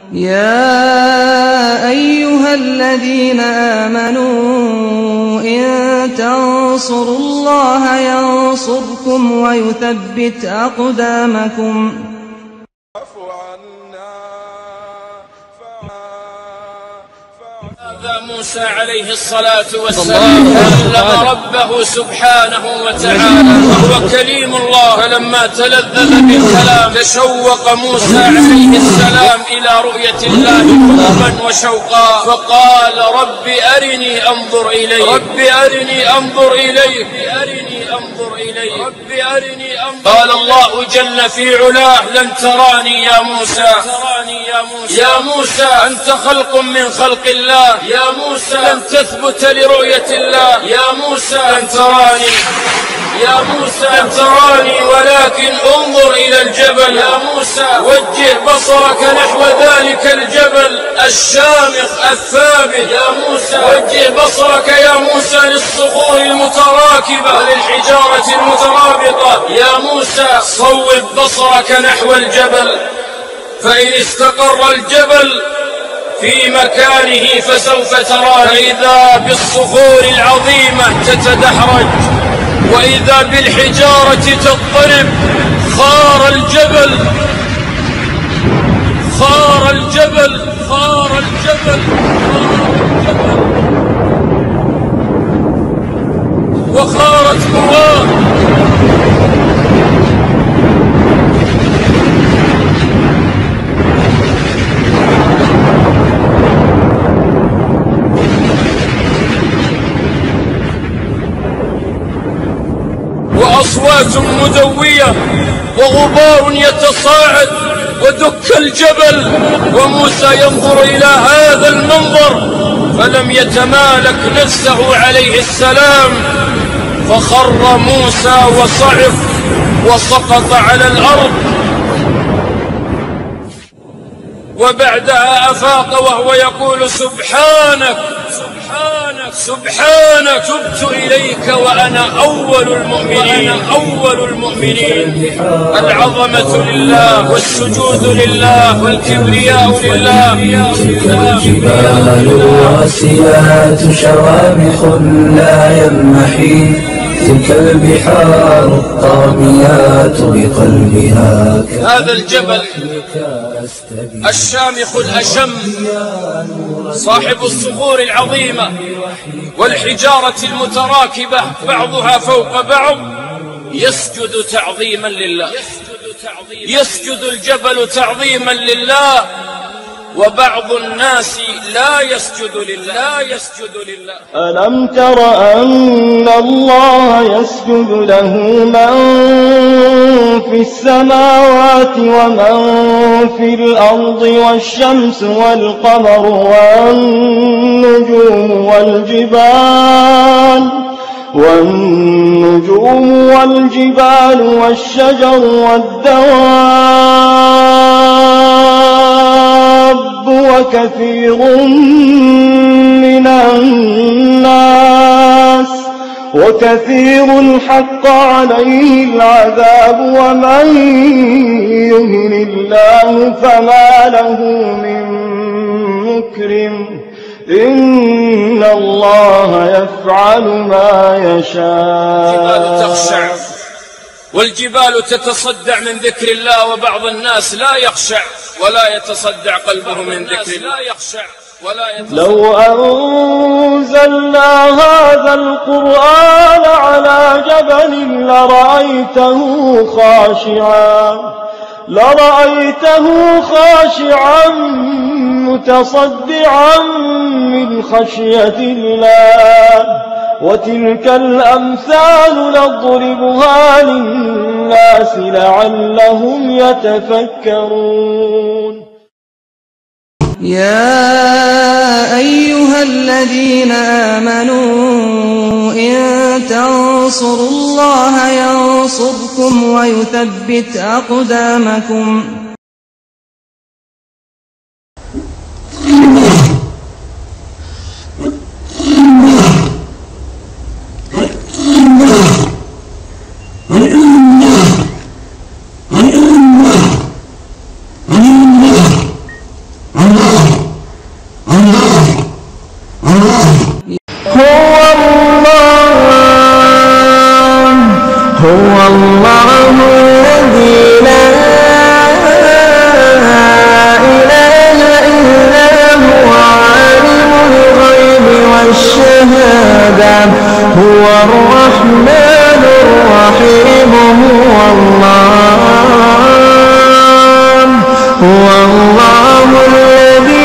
يا أيها الذين آمنوا إن تنصروا الله ينصركم ويثبت أقدامكم. هذا موسى عليه الصلاة والسلام كلم ربه سبحانه وتعالى وهو كليم الله، فلما تلذذ بالكلام تشوق موسى عليه السلام إلى رؤية الله قربا وشوقا، فقال رب أرني أنظر إليك، رب أرني أنظر إليك، أنظر إليك، رب أرني أنظر. قال الله جل في علاه لن تراني يا موسى، يا موسى أنت خلق من خلق الله، يا موسى لن تثبت لرؤية الله، يا موسى لن تراني، يا موسى لن تراني ولكن انظر إلى الجبل، يا موسى وجه بصرك نحو ذلك الجبل الشامخ الثابت، يا موسى وجه بصرك يا موسى للصخور المتراكبة وللحجارة المترابطة، يا موسى صوب بصرك نحو الجبل، فإن استقر الجبل في مكانه فسوف ترى، فإذا بالصخور العظيمة تتدحرج وإذا بالحجارة تضطرب، خار الجبل، خار الجبل، خار الجبل، وخارت قواه. وأصوات مدوية وغبار يتصاعد ودك الجبل، وموسى ينظر إلى هذا المنظر فلم يتمالك نفسه عليه السلام، فخر موسى وصعق وسقط على الأرض، وبعدها أفاق وهو يقول سبحانك سبحانك سبحانك تبت إليك وأنا أول المؤمنين، أول المؤمنين. العظمة لله والسجود لله والكبرياء لله. الجبال الراسيات شوامخ لا ينمحي، تلك البحار الطاميات بقلبها. هذا الجبل الشامخ الأشم صاحب الصخور العظيمة والحجارة المتراكبة بعضها فوق بعض يسجد تعظيما لله، يسجد الجبل تعظيما لله، وبعض الناس لا يسجد لله، لا يسجد لله. ألم تر أن الله يسجد له من في السماوات ومن في الأرض والشمس والقمر والنجوم والجبال والشجر والدواب وكثير من الناس، وكثير حق عليه العذاب، ومن يهن الله فما له من مكرم، إن الله يفعل ما يشاء. الجبال تخشع والجبال تتصدع من ذكر الله، وبعض الناس لا يخشع ولا يتصدع قلبه من ذكر الله. لو أنزلنا هذا القرآن على جبل لرأيته خاشعا متصدعا من خشية الله، وتلك الأمثال نضربها للناس لعلهم يتفكرون. يا أيها الذين آمنوا إن تنصروا الله ينصركم ويثبت أقدامكم. هو الله الذي لا إله إلا هو عالم الغيب والشهادة هو الرحمن الرحيم هو الله الذي